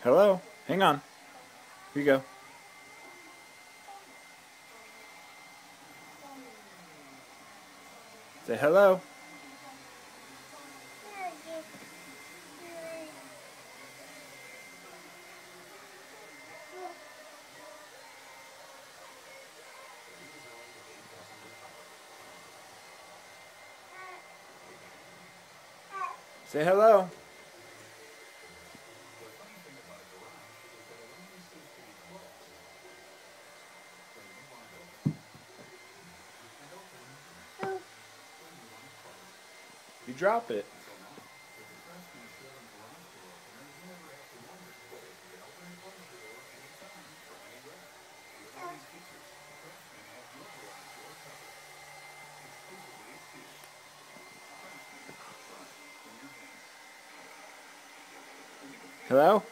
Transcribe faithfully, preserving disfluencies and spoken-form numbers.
Hello? Hang on. Here you go. Say hello. Say hello. You drop it. Hello?